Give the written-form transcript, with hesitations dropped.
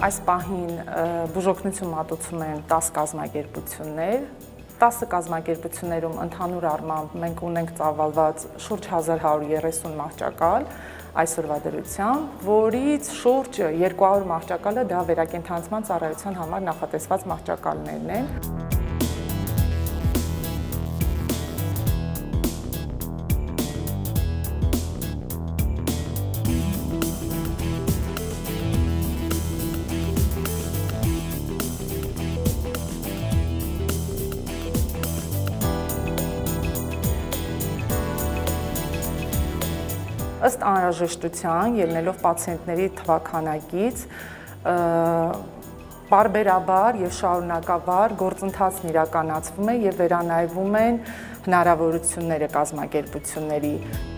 Այս պահին բուժօգնություն մատուցում են 10 կազմակերպություններ, 10 կազմակերպություններում ընդհանուր առմամբ մենք ունենք ծավալված շուրջ 1130 մահճակալ այսօրվա դրությամբ, որից շուրջ 200 մահճակալը դա վերակենդանացման ծառայության համար նախատեսված մահճակալներն են։ Ըստ անհրաժեշտության, ելնելով պացիենտների թվաքանակից, պարբերաբար և շարունակաբար գործընթացն իրականացվում է և վերանայվում են հնարավորությունները կազմակերպությունների։